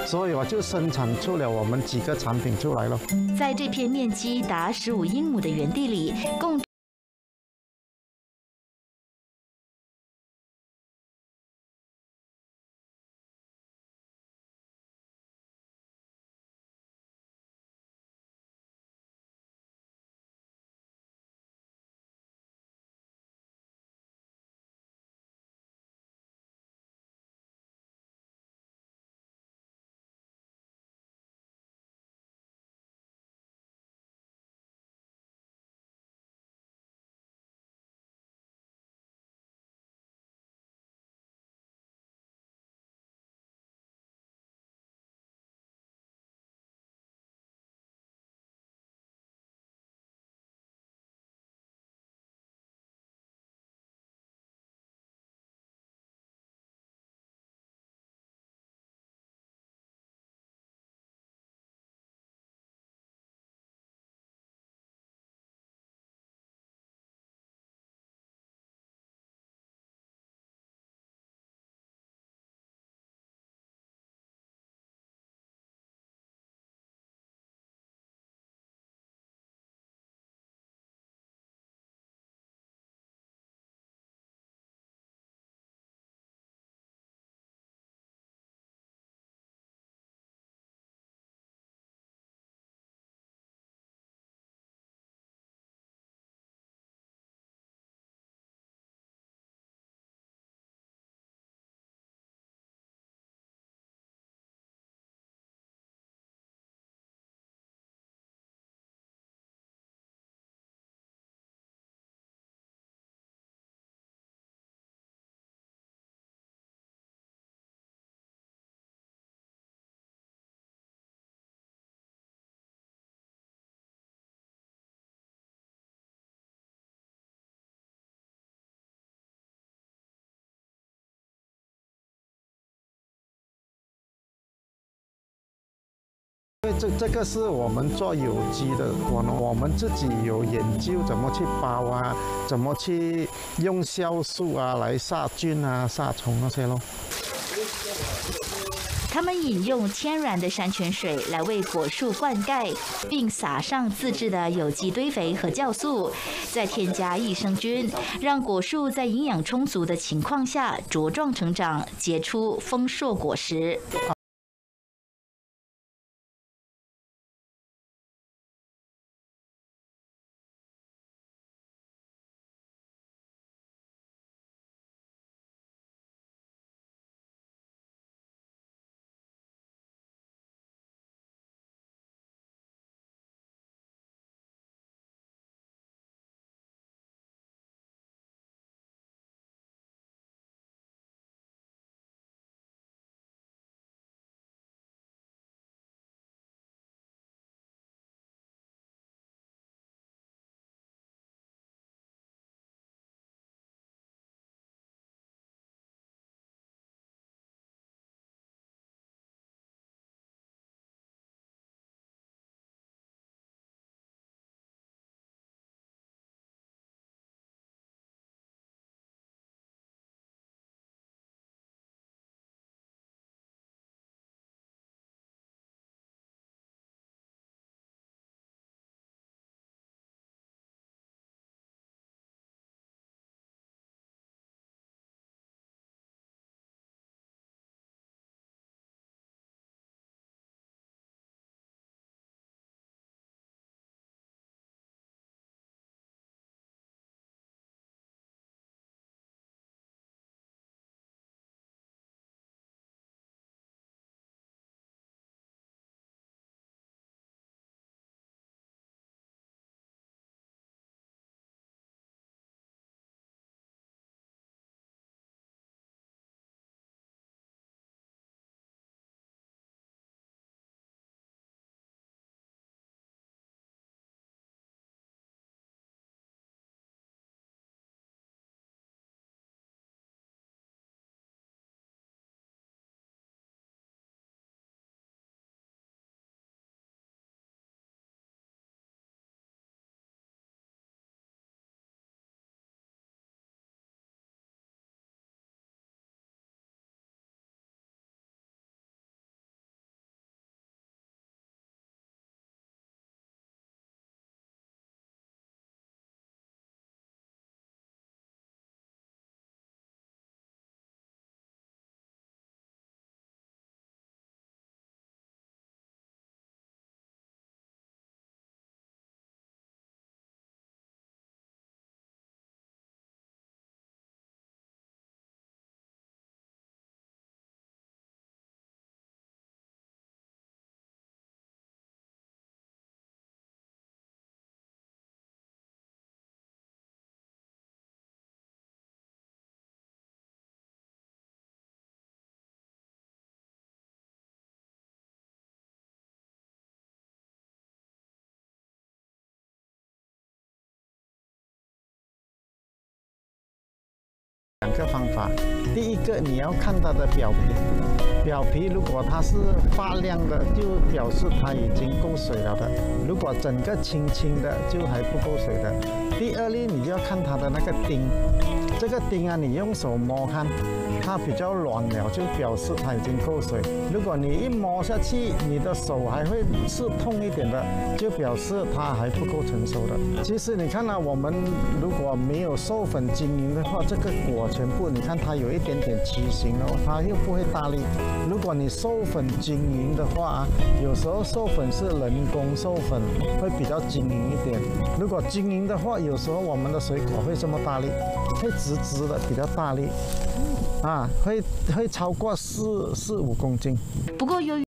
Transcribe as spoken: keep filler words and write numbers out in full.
所以我就生产出了我们几个产品出来了。 在这片面积达十五英亩的园地里，共因为这这个是我们做有机的，我呢我们自己有研究怎么去包啊，怎么去用酵素啊来杀菌啊、杀虫那些咯。 他们饮用天然的山泉水来为果树灌溉，并撒上自制的有机堆肥和酵素，再添加益生菌，让果树在营养充足的情况下茁壮成长，结出丰硕果实。 两个方法，第一个你要看它的表皮，表皮如果它是发亮的，就表示它已经够水了的；如果整个青青的，就还不够水的。第二例，你就要看它的那个钉，这个钉啊，你用手摸看，它比较软了，就表示它已经够水。如果你一摸下去，你的手还会是痛一点的，就表示它还不够成熟的。其实你看啊，我们如果没有授粉经营的话，这个果全部你看它有一点点畸形哦，它又不会大力。如果你授粉经营的话，有时候授粉是人工授粉，会比较均匀一点。如果均匀的话，有时候我们的水果会这么大力，会直直的比较大力，啊，会会超过四四五公斤。 不过由于